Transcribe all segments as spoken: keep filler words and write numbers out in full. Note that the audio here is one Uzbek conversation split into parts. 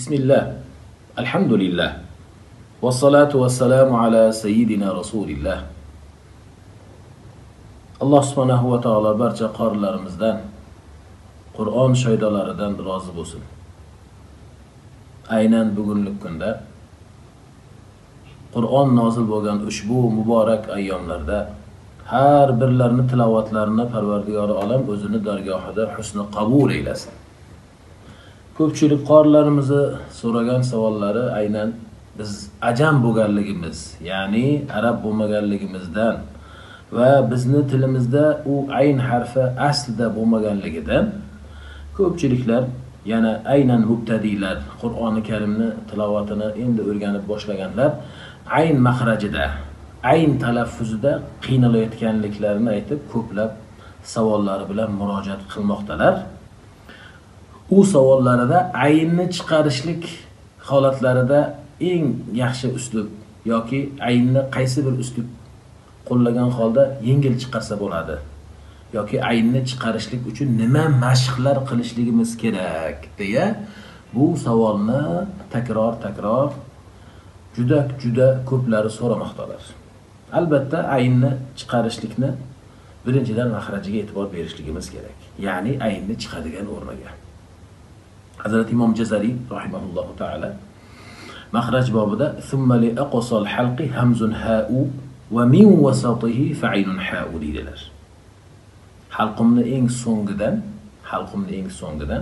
Bismillah, alhamdulillah, vassalatu vassalamu ala sayyidina rasulillah. Alloh subhanahu va taolo barcha qorilarimizdan, Qur'on shoydalaridan rozi bo'lsin. Aynan bugunlik kunda Qur'on nozil bo'lgan ushbu muborak ayyomlarda har birlarini tilovatlarini Parvardigori olam o'zini dargohida husni qabul eylesin. Ko'pchilik qorilarimizni so'ragan savollari aynan biz ajam bo'lganligimiz, ya'ni arab bo'lmaganligimizdan va bizni tilimizda u ayn harfi aslida bo'lmaganligidan ko'pchiliklar yana aynan mubtadilar, Qur'oni Karimni tilovatini endi o'rganib boshlaganlar ayn mahrajida, ayn talaffuzida qiynalayotganliklarini aytib ko'plab savollari bilan murojaat qilmoqdalar. U savollarida aynni chiqarishlik holatlarida eng yaxshi uslub yoki aynni qaysi bir uslub qo'llagan holda yengil chiqarsa bo'ladi yoki aynni chiqarishlik uchun nima mashqlar qilishligimiz kerak deya bu savolni takror-takror juda juda ko'plari so'ramoqdalar. Albatta aynni chiqarishlikni birinchidan mahrajiga e'tibor berishligimiz kerak. Ya'ni aynni chiqadigan o'rniga. Hazrat Imom Jazari rahimahullohu taala mahraj bobida thumma li aqsal halqi hamzun ha'u va min wasatihi fa'inun ha'u deydilar. Halqumni eng so'ngidan, halqumni eng so'ngidan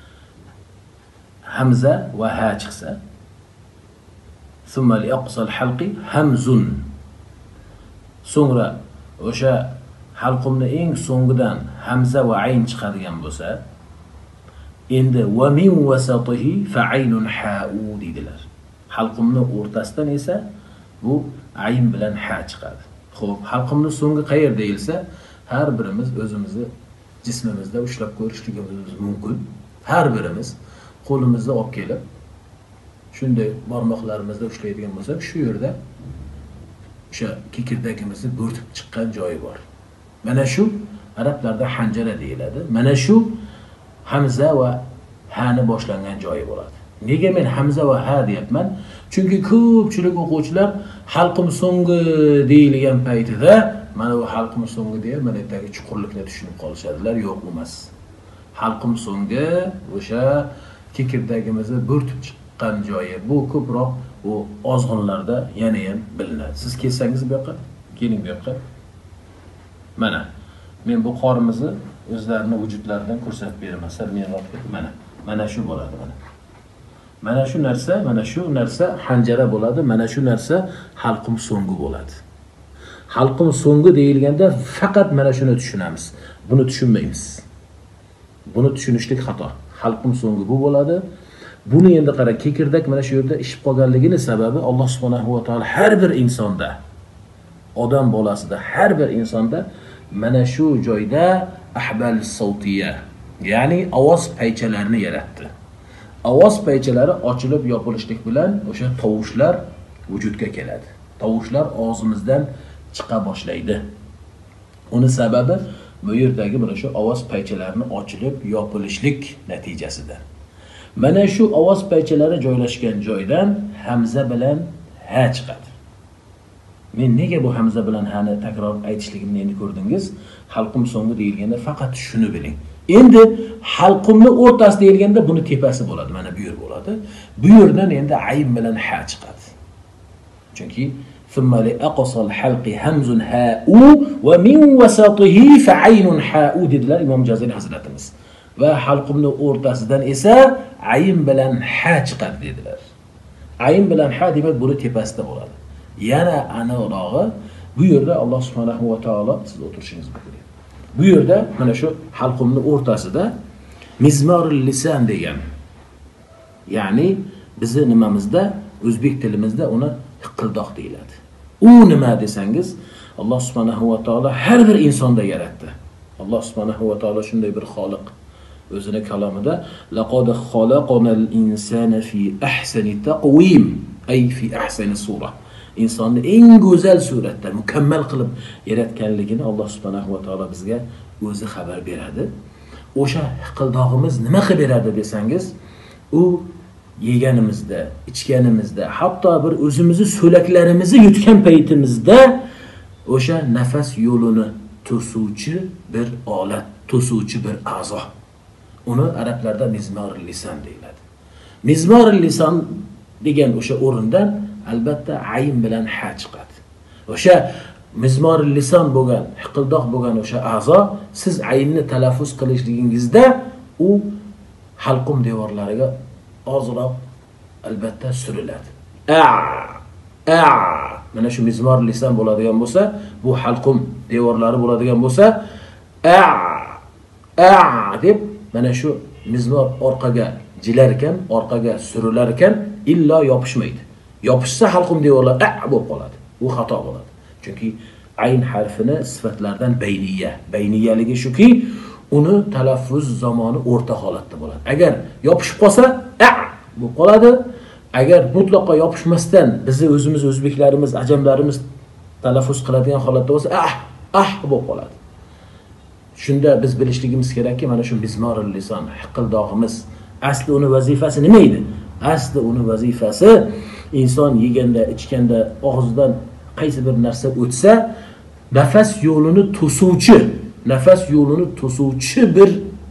hamza va ha chiqsa, thumma li aqsal halqi hamzun. So'ngra o'sha halqumni eng so'ngidan hamza va ayn chiqadigan bo'lsa, endi va min wasatihi fa'inun ha'u deydilar. Halqumni o'rtasidan esa bu ayn bilan ha chiqadi. Xo'p, halqumni so'ngi qayerda deyilsa, har birimiz o'zimizni jismimizda ushlab ko'rishligimiz mumkin. Har birimiz qo'limizda olib kelib, shunday barmoqlarimizda ushlaydigan bo'lsak, shu yerda o'sha kekirdagimizni bo'rtib chiqqan joyi bor. Mana shu arablarda hanjara deyiladi. Mana shu hamza va ha'ni boshlangan joyi bo'ladi. Nega men hamza va ha deyapman? Chunki ko'pchilik o'quvchilar halqum so'ngi deyilgan paytida mana bu halqum so'ngi deya mana yerdagi chuqurlikni tushunib qolishadilar. Yo'q, emas. Halqum so'ngi o'sha kekirdagimizni bo'rtib chiqqan joyi. Bu ko'proq bu ozg'inlarda yana ham bilinadi. Siz kelsangiz bu yoqqa, keling bu yoqqa. Mana men bu qorimizni o'zlarining vujudlaridan ko'rsatib beraman. Men mana mana shu bo'ladi mana. Mana shu narsa, mana shu narsa hanjara bo'ladi, mana shu narsa halqum so'ngi bo'ladi. Halqum so'ngi deyilganda faqat mana shuni tushunamiz. Buni tushunmaymiz. Buni tushunishlik xato. Halqum so'ngi bu bo'ladi. Buni endi qara, kekirdak mana shu yerda ishib qolganligini sababi Alloh subhanahu va taolo har bir insonda, odam bolasida, har bir insonda mana shu joyda ahbal savtiya, ya'ni ovoz paychalarini yaratdi. Ovoz paychalari ochilib yopilishlik bilan o'sha tovushlar vujudga keladi. Tovushlar og'zimizdan chiqa boshlaydi. Uni sababi bu yerdagi mana shu ovoz paychalarini ochilib yopilishlik natijasida. Mana shu ovoz paychalari joylashgan joydan hamza bilan ha chiqadi. Men nega bu hamza bilan ha'ni takror aytishligimni endi ko'rdingiz. Halqum so'ngi deyilganda faqat shuni biling. Endi halqumni o'rtasi deyilganda buni tepasi bo'ladi, mana bu yer bo'ladi. Bu yerdan endi ayn bilan ha chiqadi. Chunki thumma li aqsal halqi hamzun ha'u va min wasatihi fa'inun ha'u dedilar Imom Jazari hazratimiz. Va halqumni o'rtasidan esa ayn bilan ha chiqadi dedilar. Ayn bilan ha demak buni tepasida bo'ladi. Yana aniqrog'i bu yerda Alloh subhanahu va taolo siz o'tirishingiz mumkin. Bu yerda mana shu halqumni o'rtasida mizmarul lisan degan, ya'ni bizni nimamizda, o'zbek tilimizda uni hiqildoq deyiladi. U nima desangiz, Alloh subhanahu va taolo har bir insonda yaratdi. Alloh subhanahu va taolo shunday bir xoliq. O'zini kalomida laqad xalaqnal insana fi ahsani taqwim, ay fi ahsani sura. insonni eng go'zal suratda mukammal qilib yaratganligini Alloh subhanahu va taolo bizga o'zi xabar beradi. O'sha hiqildog'imiz nima qilib beradi desangiz, u yeganimizda, ichganimizda, hatto bir o'zimizni so'laklarimizni yutgan paytimizda o'sha nafas yo'lini to'suvchi bir olat, to'suvchi bir a'zo. Uni arablarda mizmorul lisan deyiladi. Mizmorul lisan degan o'sha o'rindan albatta ayn bilan ha chiqadi. O'sha mizmorul lisan bo'lgan, hiqildoq bo'lgan o'sha a'zo siz aynni talaffuz qilishligingizda u halqum devorlariga ozroq albatta suriladi. A a mana shu mizmorul lisan bo'ladigan bo'lsa, bu halqum devorlari bo'ladigan bo'lsa, a a deb mana shu mizmor orqaga jilar ekan, orqaga surilar ekan, illo yopishmaydi. Yopishsa halqum devorlar a bo'lib qoladi. Bu xato bo'ladi. Chunki ayn harfini sifatlardan bayniya. Bayniyaligi shuki, uni talaffuz zamoni o'rta holatda bo'ladi. Agar yopishib qolsa a bo'lib qoladi. Agar mutlaqo yopishmasdan bizni o'zimiz o'zbeklarimiz, ajamlarimiz talaffuz qiladigan holatda bo'lsa ah ah bo'lib qoladi. Shunda biz bilishligimiz kerakki, mana shu mizmorul lisan, hiqildog'imiz asli uni vazifasi nima edi? Asli uni vazifasi inson yeganda, ichganda, og'zidan qaysi bir narsa o'tsa, nafas yo'lini to'suvchi, nafas yo'lini to'suvchi bir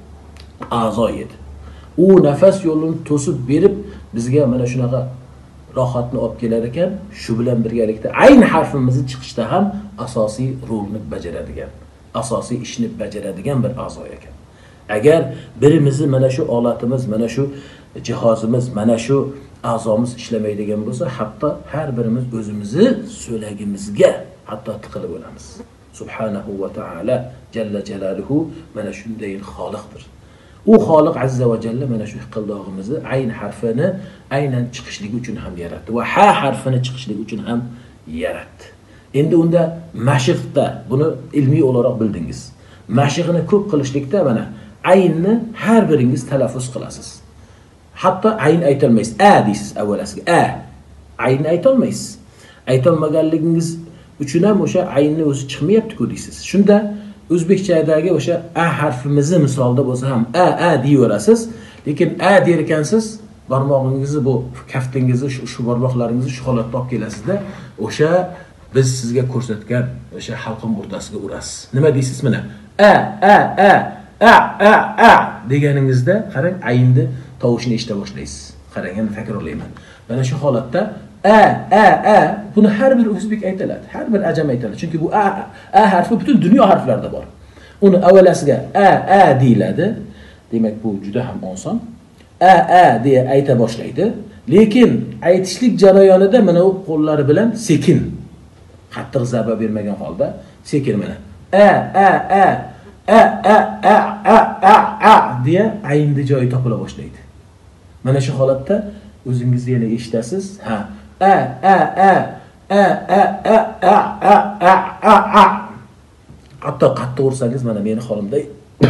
a'zo edi. U nafas yo'lini to'sib berib bizga mana shunaqa rohatni olib kelar ekan, shu bilan birgalikda ayn harfimizni chiqishda ham asosiy rolni bajaradigan, asosiy ishni bajaradigan bir a'zo ekan. Agar birimizni mana shu olatimiz, mana shu jihozimiz, mana shu a'zomiz ishlamaydigan bo'lsa, hatto har birimiz o'zimizni so'lagimizga hatto tiqilib bo'lamiz. Subhanahu va taala jalla jalaluhu mana shunday xoliqdir. U Xoliq azza va jalla mana shu hiqildog'imizni ayn harfini aynan chiqishligi uchun ham yaratdi va ha harfini chiqishligi uchun ham yaratdi. Endi unda mashqda buni ilmiy o'laroq bildingiz. Mashqni ko'p qilishlikda mana aynni har biringiz talaffuz qilasiz. Hatto ayn aytolmaysiz. A deysiz avvalasiga. A. Aynni aytolmaysiz. Aytolmaganligingiz uchun ham o'sha aynni o'zi chiqmayapti-ku deysiz. Shunda o'zbekchadagi o'sha a harfimizni misolda bo'lsa ham a a deyaverasiz, lekin a der ekansiz, barmog'ingizni bu kaftingizni shu shu barmoqlaringizni shu holatda olib kelasizda, o'sha biz sizga ko'rsatgan o'sha halqum o'rtasiga urasiz. Nima deysiz mana? A a a a a a deganingizda qarang, aynni tovushini eshita boshlaysiz. Qarang, endi takrorlayman. Mana shu holatda a a a buni har bir o'zbek aytiladi, har bir ajam aytiladi. Chunki bu a a harfi butun dunyo harflarida bor. Uni avvalasiga a a deyiladi. Demak, bu juda ham oson. A a deya ayta boshlaydi. Lekin aytishlik jarayonida mana u qo'llari bilan sekin, qattiq zarba bermagan holda sekin mana a a a a a a a a a deya aynni joyi topila boshlaydi. Mana shu holatda o'zingiz yana eshitasiz. Ha a a a a a a a a a a a hatto qattiq ursangiz mana meni holimday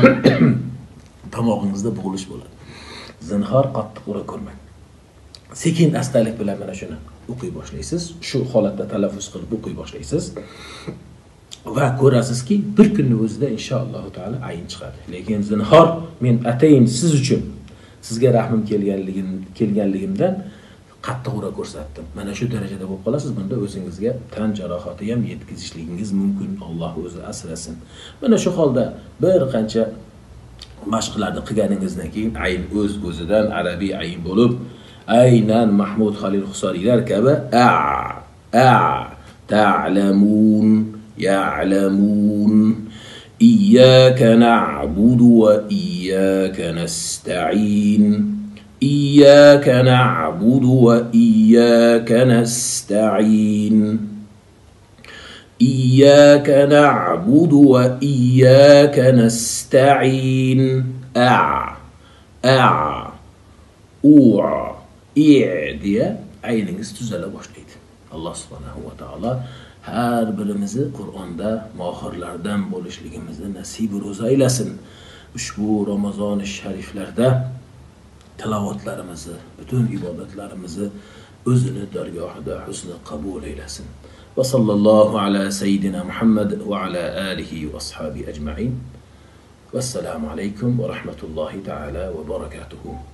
tomog'ingizda bo'g'ilish bo'ladi. Zinhor qattiq ura ko'rmang. Sekin astalik bilan mana shuni o'qiy boshlaysiz. Shu holatda talaffuz qilib o'qiy boshlaysiz. Va ko'rasizki, bir kunning o'zida inshaalloh taolo ayn chiqadi. Lekin zinhor men atayin siz uchun, sizga rahmim kelganligim kelganligimdan qattiq ura ko'rsatdim. Mana shu darajada bo'lib qolasiz, bunda o'zingizga tan jarohati ham yetkazishligingiz mumkin. Alloh o'zi asrasin. Mana shu holda bir qancha mashqlarni qilganingizdan keyin ayn o'z o'zidan arabiy ayn bo'lib, aynan Mahmud Xalil Husariylar kabi a a ta'lamun ya'lamun iyyaka na'budu va iyyaka nasta'in إياك نعبد وإياك نستعين إياك نعبد وإياك نستعين أع أع أوع إعديا عينينgiz tuzala boshlaydi. Alloh subhanahu va taolo har birimizni Qur'onda mohirlardan bo'lishligimizni nasib ro'za aylasin. Ushbu Ramazon shariflarda tilovatlarimizni, butun ibodatlarimizni o'zini dargohida husni qabul aylasin. Va sallallohu ala sayyidina Muhammad va ala alihi va ashabi ajma'in. Vassalamu alaykum va rahmatullohi ta'ala va barakatuhu.